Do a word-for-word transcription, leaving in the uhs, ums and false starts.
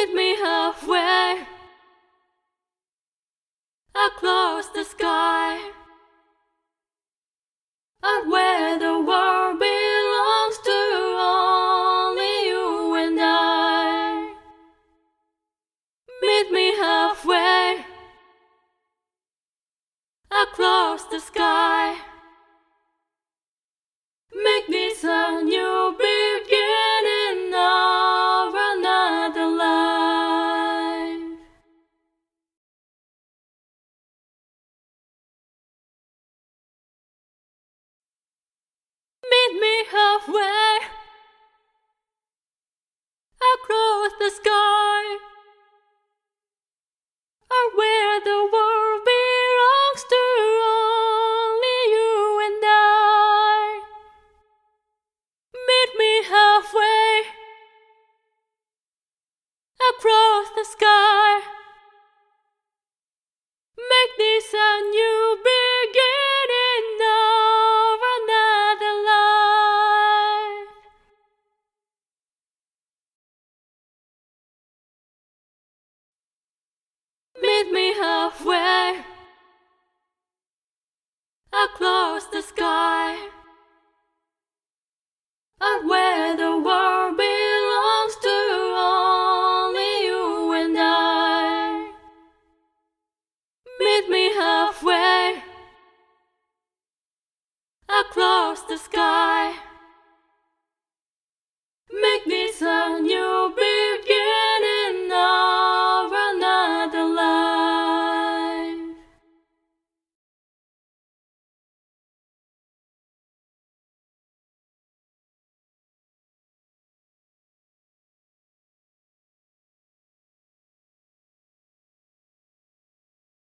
Meet me halfway across the sky, and where the world belongs to only you and I. Meet me halfway across the sky. Make this a new beginning of another life. Meet me halfway across the sky, or where the world belongs to only you and I. Meet me halfway across the sky.